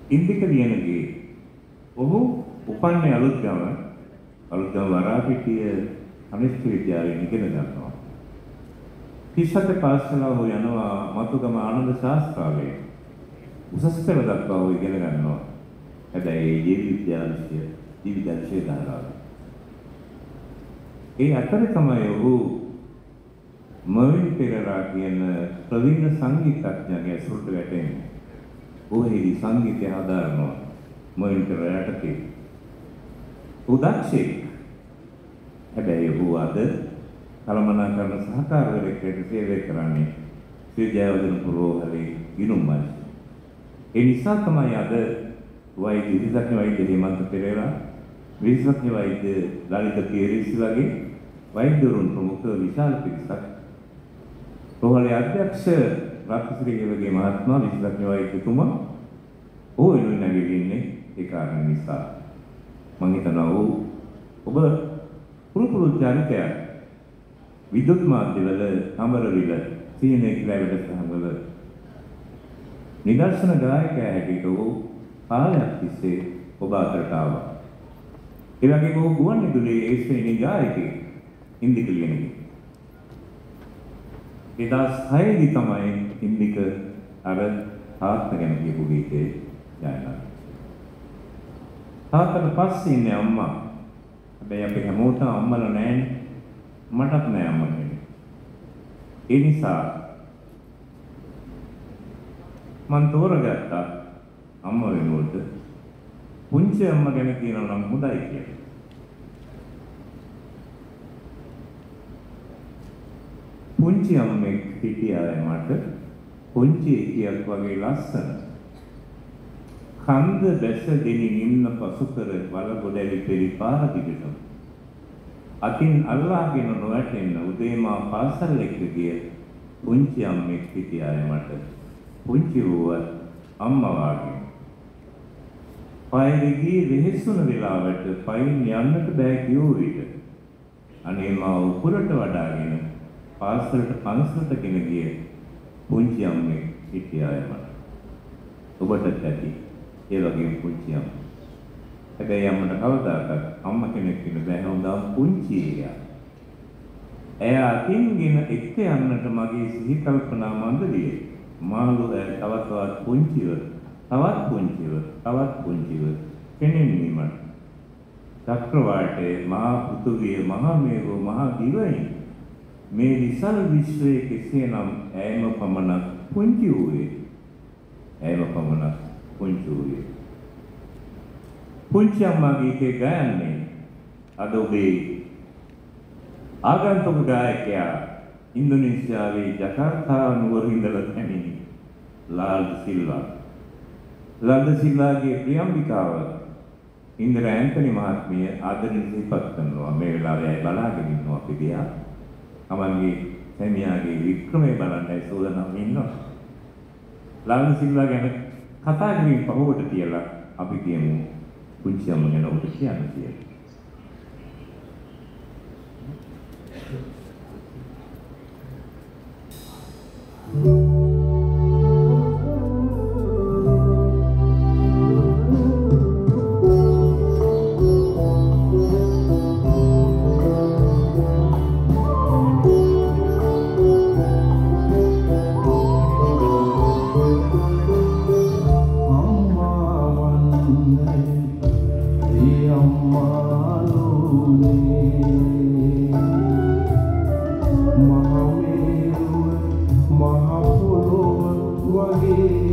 ඉන්දික ලියනගේ ඔහු උපන්නේ අලුත්ගම වරාපිටිය අනිස්ති විද්‍යාලයේ ඉගෙන ගන්නවා. 37 පාසල ඔහු යනවා මතුගම ආනන්ද ශාස්ත්‍රාලයේ. උසස් පෙළ දක්වා ඔහු ඉගෙන ගන්නවා. හැබැයි ජීවිතාංශයේ දානවා. ඒ අතර තමයි ඔහු මර්වින් පෙරේරා කියන ප්‍රවීණ සංගීතඥයාගේ ඇසුරට වැටෙන්නේ. ඔහුගේ සංගීතය ආධාරනවා මර්වින් පෙරේරාට කි. උදක්ෂේ හැබැයි ඔහු අද කළමනාකරන සහකාරවරයෙකුට සේවය කරන්නේ ශ්‍රී ජයවර්ධන පුරෝහලේ ගිණුම් මංචය. ඒ නිසා තමයි අද විශේෂඥ වෛද්‍ය හේමන්ත පෙරේරා, විශේෂඥ වෛද්‍ය ලලිත පියරිසි වගේ වෛද්‍යවරුන් ප්‍රමුඛ විශාල පිරිසක් රෝහලේ අධ්‍යක්ෂ රත්නශ්‍රීගේ මහත්මයා විශේෂඥ වෛද්‍යතුමා ඔහු වෙනුවෙන් නැගිටින්නේ ඒ කාරණා නිසා. මම හිතනවා ඔබ පුරුපුරු චරිතයක් විද්‍යුත් මාධ්‍යවල අමරවිල සීනේ කියලා වැඩසටහන්වල නිදර්ශන ගායකයා හැටියට ඔහු කාලයක් තිස්සේ ඔබ අතරට ආවා. ඒ වගේම ඔහු ගුවන් විදුලියේ ඒ ශ්‍රේණි ගායකයෙක් ඉන්දික ලියනගේ. 2006 දී තමයි ඉන්දික අර තාත්තා ගැන කියපු ගීතේ ගායනා. තාත්තට පස්සේ ඉන්නේ අම්මා. හැබැයි අපි හැමෝටම අම්මලා නැහැනේ. මටත් නෑ අම්මා කෙනෙක්. ඒ නිසා මම තෝරගත්තා අම්මා වෙනුවට පුංචි අම්මා ගැන කියනවා නම් හොඳයි කියලා. පුංචි අම්මෙක් හිටියා මට පුංචි එකියක් වගේ ලස්සන. කන්ද දැස දෙනින් ඉන්න පසු කර වල ගොඩලි පෙරිපාර දිගටම. අතින් අල්ලාගෙන නොවැටෙන්න උදේමා පාසල් එක්ක ගිය පුංචි අම්මෙක් හිටියා මට. පුංචි වුවත් අම්මා වාගේ. පයිරිගී වෙහෙසුන වෙලාවට පයින් යන්නට බෑ කියෝ විට. අනේ මා උකුලට වඩාගෙන පාසලට පන්සලට ගෙන ගිය පුංචි අම්මෙක් හිටියා මට. ඔබට ඇති ඒ වගේ පුංචි අම්මා. හැබැයි අම්මට කවදාකවත් අම්මා කෙනෙක් ඉන්න බෑ හොඳම පුංචි එකා. එයා අතින්ගෙන එක්ක යන්නට මගේ සිහි කල්පනා මන්දලියේ. මාළු තවත් පුංචිව කෙනෙන්නේ මට. චක්‍රවාටේ මහා පෘථුවිය මහා මේරු මහා දිවයින මේ විශාල විශ්වයේ කෙසේනම් ඇයම පමණක් පුංචි වූයේ. පුංචි අම්මාගේ ගායන්නේ අද ඔබේ ආගන්තුක ගායකයා ඉන්දුනීසියාවේ ජකාර්තා නුවර ඉඳලා පැමිණි ලාල් සිල්වා. ලාල් සිල්වාගේ ප්‍රියම්බිකාව ඉන්දිර ඇන්තනි මහත්මිය ආදරෙන් සිහිපත් කරනවා. මේ වෙලාවේ අය බලාගෙන ඉන්නවා අපි දිහා. තමන්ගේ සැමියාගේ වික්‍රමයේ බලන්නයි සෝදනම් ඉන්නවා. ලාල් සිල්වා ගැන කතා කරමින් පහුවට තියලා අපි කියමු පුංචි අම්මා ගැන ඔබට කියන්න කියලා. Mahapuluh wagi